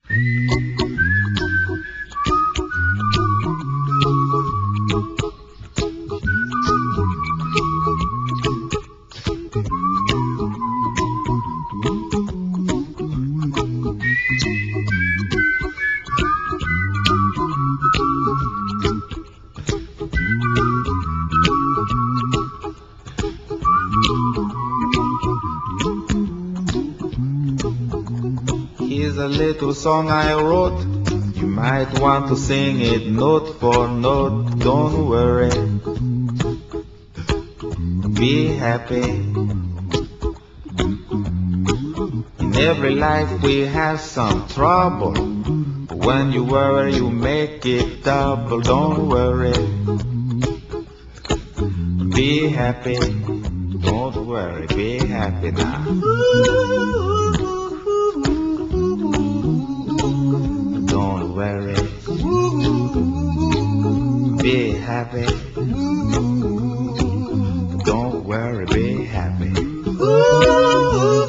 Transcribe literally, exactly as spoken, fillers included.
Here's a little song I wrote. You might want to sing it note for note. Don't worry, be happy. In every life we have some trouble. When you worry, you make it double. Don't worry, be happy. Don't worry, be happy now. Don't worry, be happy. Don't worry, be happy.